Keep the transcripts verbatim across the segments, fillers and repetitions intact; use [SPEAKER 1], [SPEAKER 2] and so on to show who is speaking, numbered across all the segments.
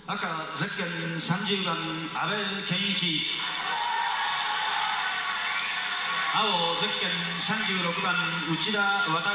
[SPEAKER 1] 赤ゼッケンさんじゅうばん阿部健一、青ゼッケンさんじゅうろくばん内田航。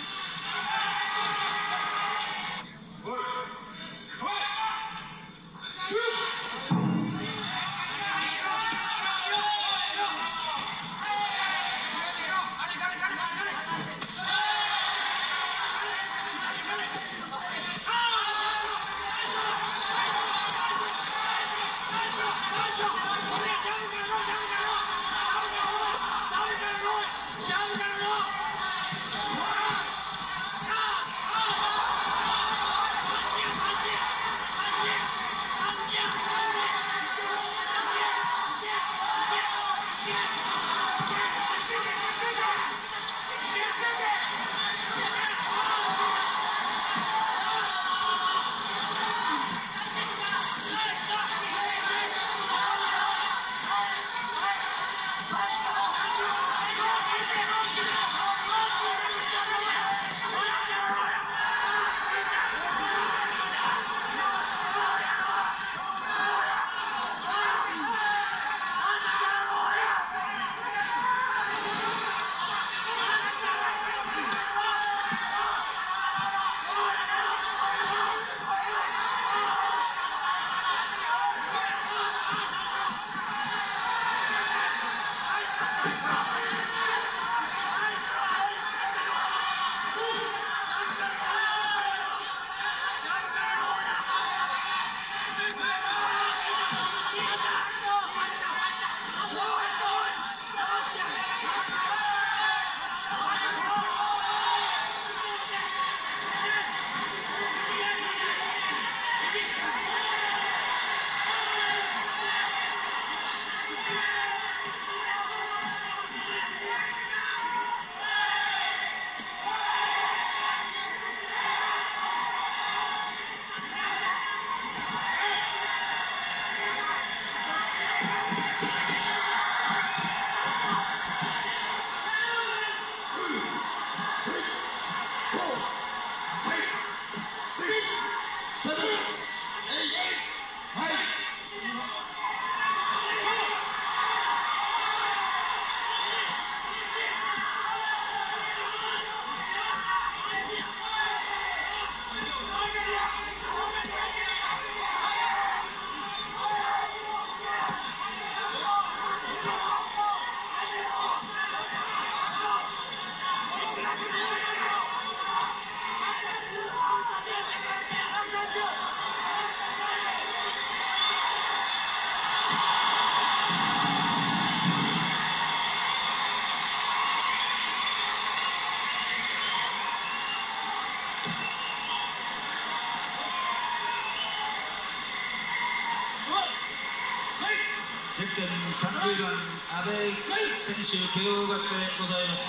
[SPEAKER 1] ゼッケンさんじゅうばん阿部選手 ケーオー 勝ちでございます。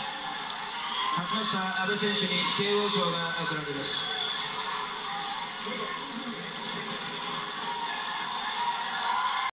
[SPEAKER 1] 勝ちました阿部選手に ケーオー 賞が贈られます。